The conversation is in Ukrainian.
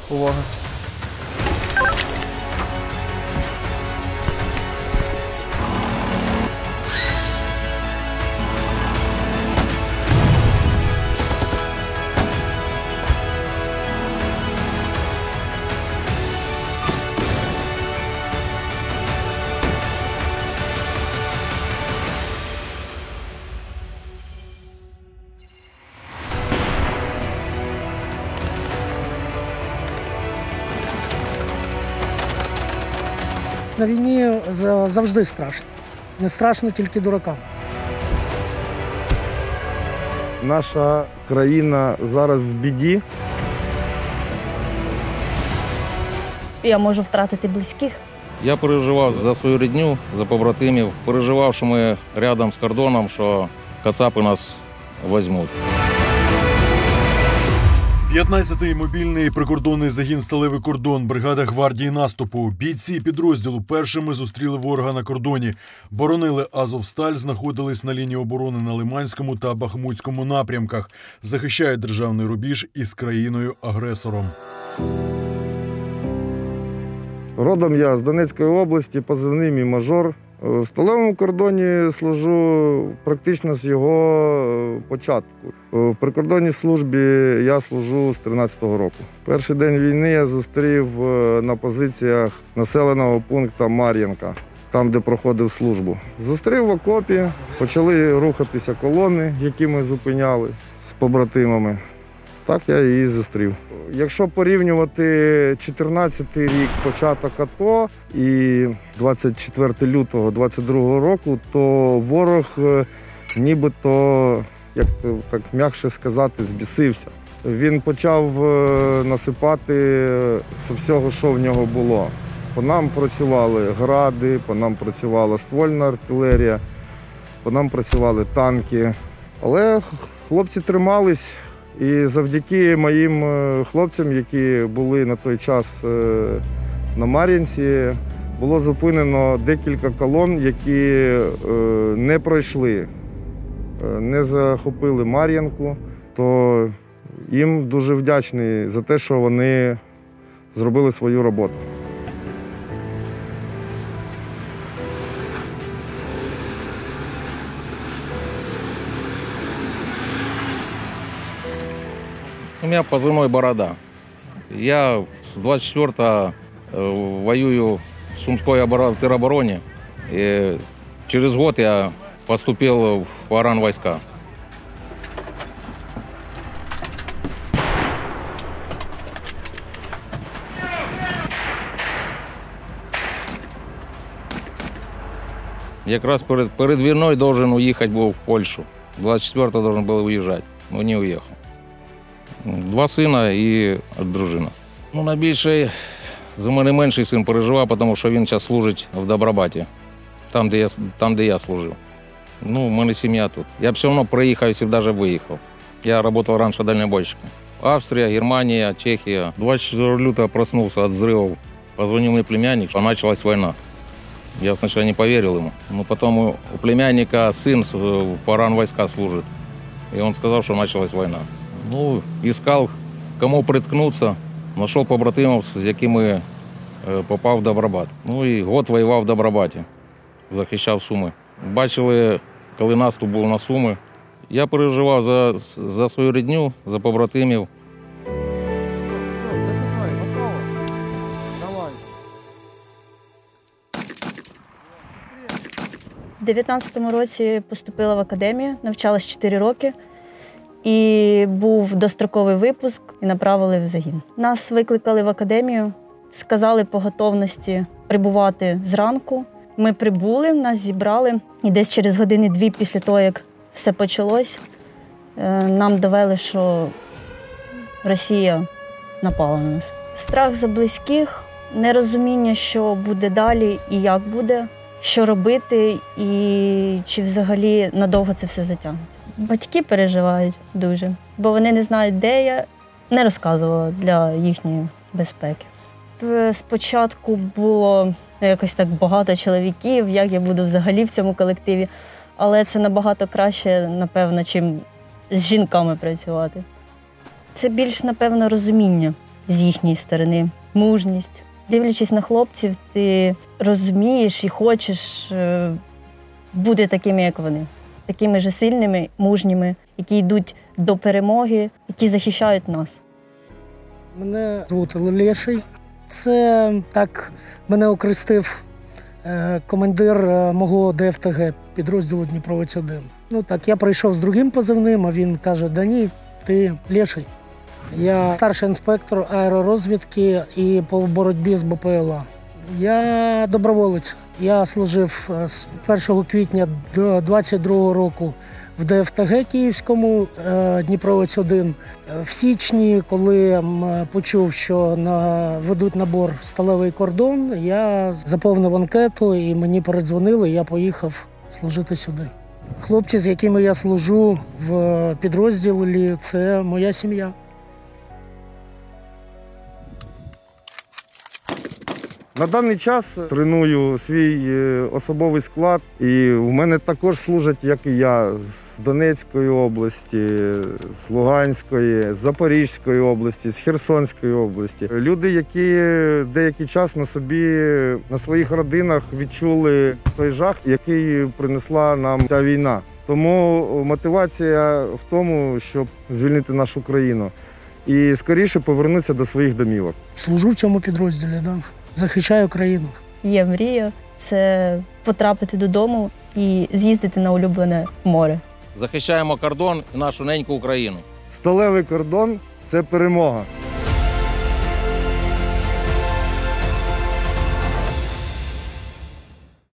Увага. На війні завжди страшно. Не страшно тільки дуракам. Наша країна зараз в біді. Я можу втратити близьких. Я переживав за свою рідню, за побратимів. Переживав, що ми рядом з кордоном, що кацапи нас візьмуть. 15-й мобільний прикордонний загін «Сталевий кордон», бригада гвардії наступу. Бійці підрозділу першими зустріли ворога на кордоні. Боронили Азовсталь, знаходились на лінії оборони на Лиманському та Бахмутському напрямках. Захищають державний рубіж із країною-агресором. Родом я з Донецької області, позивний мій мажор. В сталевому кордоні служу практично з його початку. В прикордонній службі я служу з 13-го року. Перший день війни я зустрів на позиціях населеного пункту Мар'їнка, там, де проходив службу. Зустрів в окопі, почали рухатися колони, які ми зупиняли з побратимами. Так я її зустрів. Якщо порівнювати 14-й рік, початок АТО і 24 лютого 22-го року, то ворог нібито, як так м'якше сказати, збісився. Він почав насипати з всього, що в нього було. По нам працювали гради, по нам працювала ствольна артилерія, по нам працювали танки. Але хлопці тримались. І завдяки моїм хлопцям, які були на той час на Мар'їнці, було зупинено декілька колон, які не пройшли, не захопили Мар'їнку. То їм дуже вдячний за те, що вони зробили свою роботу. У меня позывной «Борода». Я с 24-го воюю в Сумской теробороне. И через год я поступил в погранвойска. Якраз перед війною должен уїхати був в Польщу. 24-го должен был уїжджати, но не уїхав. 2 сина і дружина. Найбільше за мене менший син переживав, тому що він зараз служить в Добробаті, там, де я служив. У мене сім'я тут. Я б все одно приїхав, якщо б навіть виїхав. Я працював раніше дальнобойщиком. Австрія, Германія, Чехія. 24 лютого проснувся від взривів. Позвонив мій племянник, що почалась війна. Я спочатку не повірив йому. Но потім у племянника син в погранвойска служить. І він сказав, що почалась війна. Искал, кому приткнуться, знайшов побратимів, з якими попав в Добробат. І год воював в Добробаті, захищав Суми. Бачили, коли наступ був на Суми. Я переживав за свою рідню, за побратимів. У 19-му році поступила в академію, навчалась 4 роки. І був достроковий випуск і направили в загін. Нас викликали в академію, сказали по готовності прибувати зранку. Ми прибули, нас зібрали. І десь через години-дві після того, як все почалось, нам довели, що Росія напала на нас. Страх за близьких, нерозуміння, що буде далі і як буде, що робити і чи взагалі надовго це все затягнеться. Батьки переживають дуже, бо вони не знають, де я, не розказувала для їхньої безпеки. Спочатку було якось так багато чоловіків, як я буду взагалі в цьому колективі, але це набагато краще, напевно, чим з жінками працювати. Це більш, напевно, розуміння, з їхньої сторони, мужність. Дивлячись на хлопців, ти розумієш і хочеш бути такими, як вони. Такими ж сильними, мужніми, які йдуть до перемоги, які захищають нас. Мене звуть Леший. Це так мене окрестив командир мого ДФТГ підрозділу Дніпровець-1. Ну так, я прийшов з другим позивним, а він каже: "Да ні, ти Леший". Я старший інспектор аеророзвідки і по боротьбі з БПЛА. Я доброволець. Я служив з 1 квітня до 22 року в ДФТГ Київському, Дніпровець-1. В січні, коли почув, що ведуть набор в сталевий кордон, я заповнив анкету і мені передзвонили, і я поїхав служити сюди. Хлопці, з якими я служу в підрозділі, це моя сім'я. На даний час треную свій особовий склад, і в мене також служать, як і я, з Донецької області, з Луганської, з Запорізької області, з Херсонської області. Люди, які деякий час на собі, на своїх родинах відчули той жах, який принесла нам ця війна. Тому мотивація в тому, щоб звільнити нашу країну і скоріше повернутися до своїх домівок. Служу в цьому підрозділі, да. Захищаю країну. Є мрія – це потрапити додому і з'їздити на улюблене море. Захищаємо кордон і нашу неньку Україну. Сталевий кордон – це перемога.